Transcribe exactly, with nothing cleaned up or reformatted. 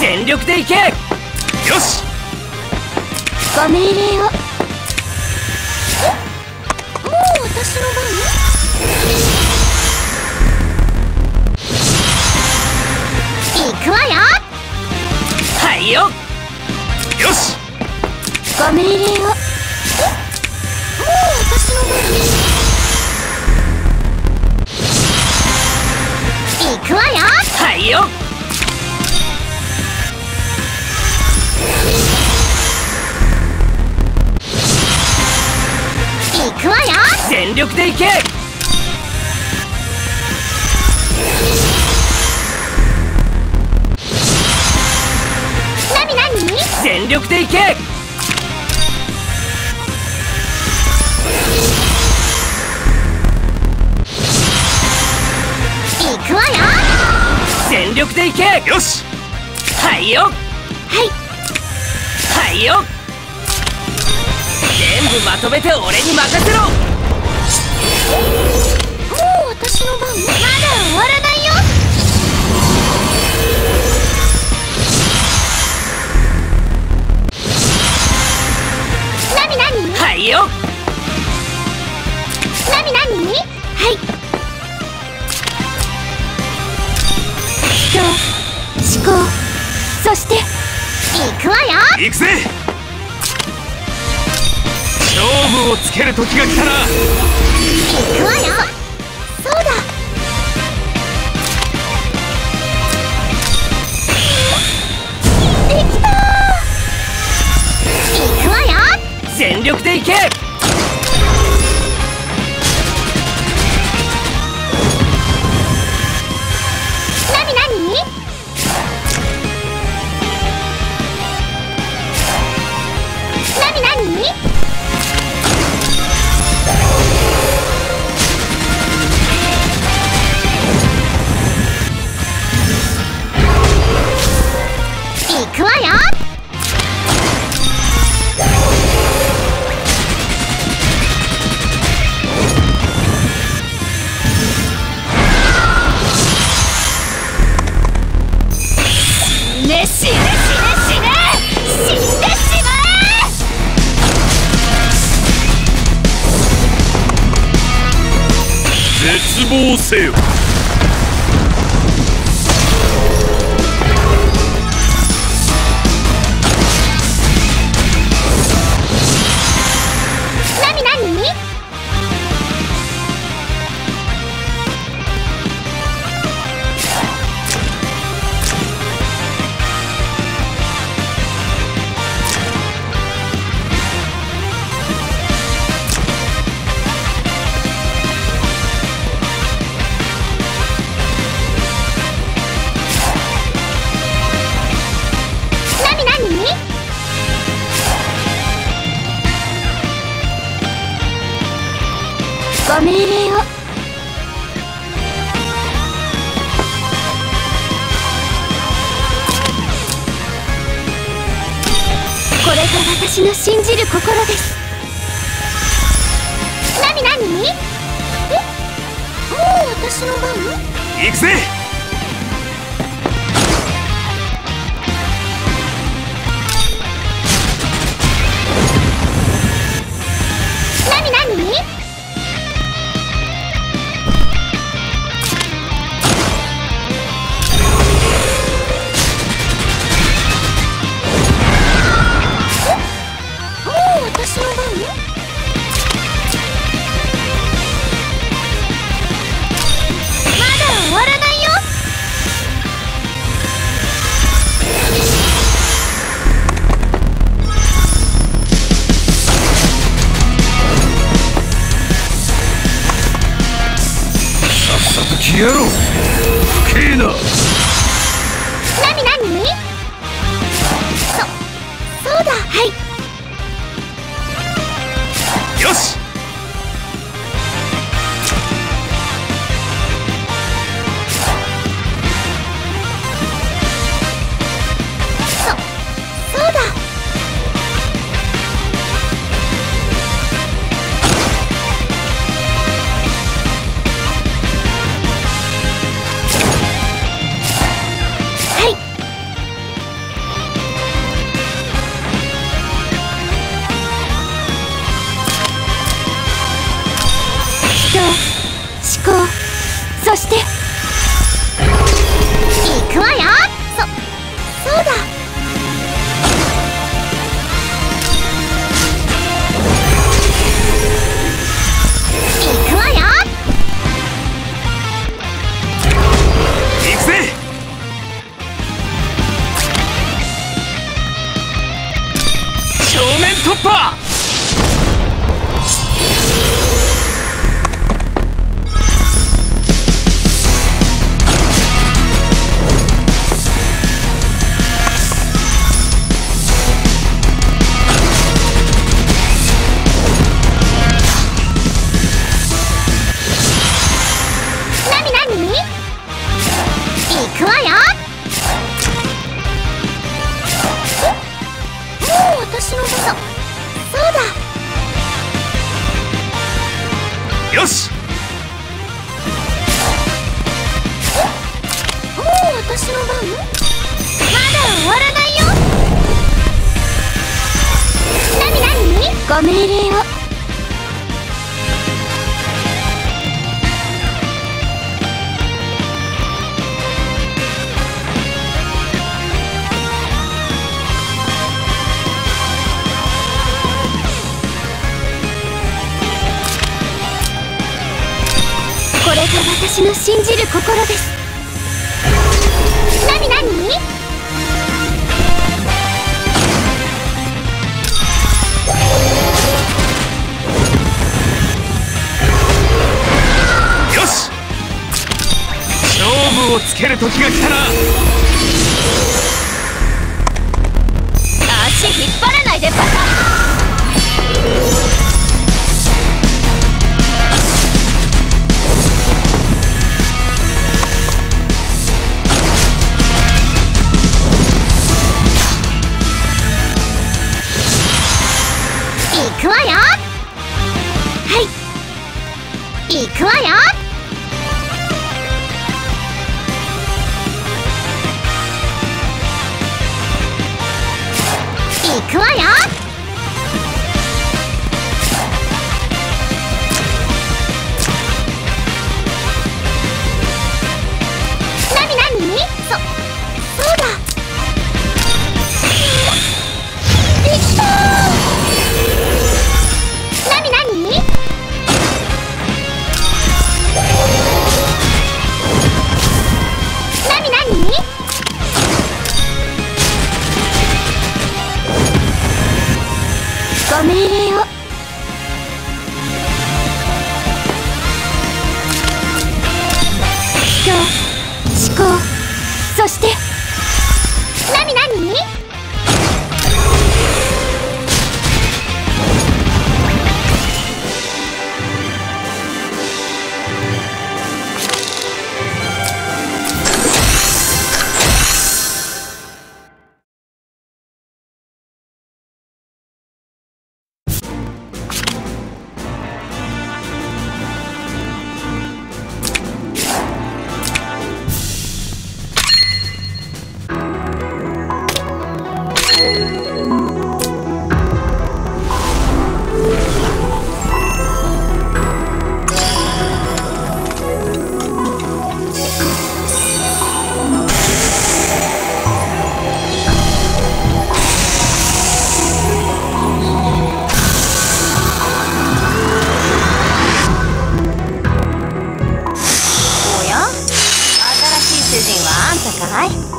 全力でいけ。よし、 ご命令を。もう私の番？行くわよ。 はいよ。よし、 ご命令を。もう私の番？行くわよ。 はいよ。 行くわよ。 全力でいけ。 なになに？ 全力でいけ。 行くわよ。 全力でいけ。よし、はいよ。 はい。 はいよ。全部まとめて俺に任せろ。 もう私の番？まだ終わらないよ。なになに？ はいよ。 なになに？はい。人、思考、そして行くわよ。 行くぜ。勝負をつける時が来たな。 行くわよ。そうだ。できたー。行くわよ。 全力でいけ。 なになに？なになに？行くわよ。死ね死ね死ね死ね死んでしまえ。 絶望せよ。 なになに？なになに？ご命令を。これが私の信じる心です。なになに？え？もう私の番？ 行くぜ。 なになに？もう私の番？まだ終わらないよ。 さっさと消えろ。不敬な。 なになに？そ、そうだ。はい。 よし、 そ、そうだ。はい。 よし。 もう私の番？まだ終わらないよ。なになに？ご命令を。これが私の信じる心です。なになに？ よし、勝負をつける時が来たな。 足引っ張らないでバカ。行くわよ。はい、行くわよ。行くわよ。なになに？そ、そうだ。できたー。なになに？なになに？ご命令を。思考、思考、そしてなになに？主人はあんたかい？